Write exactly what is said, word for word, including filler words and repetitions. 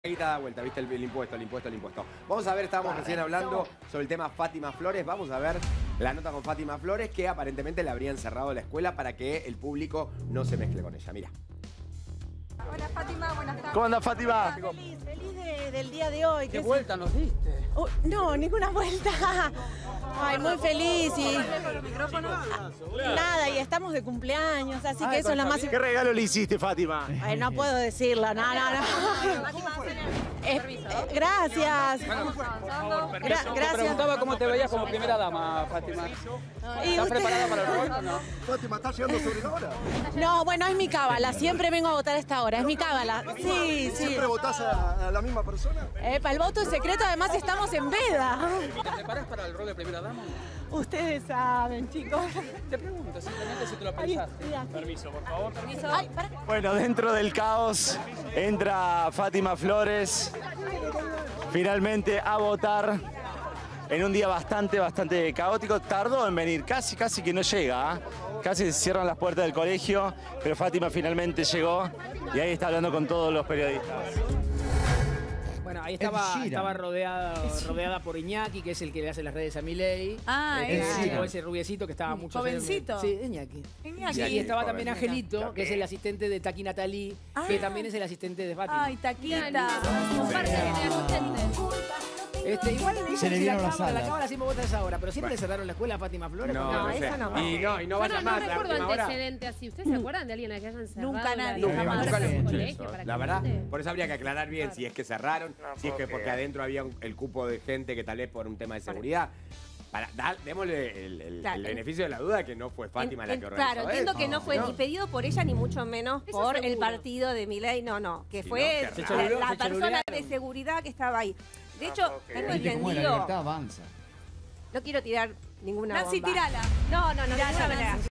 Ahí te da vuelta, viste el, el impuesto, el impuesto, el impuesto. Vamos a ver, estábamos recién hablando sobre el tema Fátima Flores. Vamos a ver la nota con Fátima Flores, que aparentemente le habrían cerrado la escuela para que el público no se mezcle con ella. Mira. Hola Fátima, buenas tardes. ¿Cómo anda Fátima? Feliz, feliz de, del día de hoy. ¿Qué vuelta nos diste? Uh, no, ninguna vuelta. Ay, muy feliz y... Nada, y estamos de cumpleaños, así que eso es lo más... ¿Qué regalo le hiciste, Fátima? Ay, no puedo decirlo, no, no, no. Eh, eh, gracias. Gra- Te gracias. preguntaba cómo te veías como primera dama, Fátima. Y ¿Estás usted- preparada para el rol o no? Fátima, ¿estás llegando sobre la hora? No, bueno, es mi cábala. Siempre vengo a votar a esta hora. Es mi cábala. Sí, sí. ¿Siempre votás a, a la misma persona? Epa, el voto es secreto, además estamos en veda. ¿Te preparas para el rol de primera dama? Ustedes saben, chicos. Te pregunto simplemente si te lo Ay, pensaste. mira. Permiso, por favor. Ay, pará. Bueno, dentro del caos entra Fátima Flores finalmente a votar en un día bastante, bastante caótico. Tardó en venir, casi, casi que no llega. ¿eh? Casi se cierran las puertas del colegio, pero Fátima finalmente llegó y ahí está hablando con todos los periodistas. Bueno, ahí estaba, estaba rodeada, rodeada por Iñaki, que es el que le hace las redes a Milei. Ah, Eh, es chico, ese rubiecito que estaba mucho... Jovencito. Sí, Iñaki. Iñaki. Y estaba también joven. Angelito, que es el asistente de Taki Natalí, que también es el asistente de Fátima. Ay, Taquita. Este, igual le Se dicen le si la dieron las cámara, la alas. cámara siempre vota a esa hora, pero siempre le cerraron la escuela a Fátima Flores. No, porque- no, sé. eso no. Y no, y no vaya Yo no, más no la recuerdo última hora. antecedentes así. ¿Ustedes se acuerdan de alguien a que hayan cerrado? Nunca nadie, la- Nunca, jamás. nunca le he hecho colegio eso. para La que verdad, vote? por eso habría que aclarar bien si es que cerraron, si es que porque adentro había un- el cupo de gente que tal vez por un tema de seguridad. Para, da- démosle el, el- Claro, el en- beneficio de la duda que no fue Fátima En- la en- que organizó Claro, entiendo esto. que no fue ¿no? ni pedido por ella ni mucho menos Eso por el seguro. partido de Milei, no, no, que Sí, fue no, qué la, raro. la Se persona chorulearon. de seguridad que estaba ahí. De hecho, tengo Viste cómo la entendido, libertad avanza. no quiero tirar ninguna Nancy, bomba. tirala. No, no, no, de Tirala, ninguna manera. Nancy.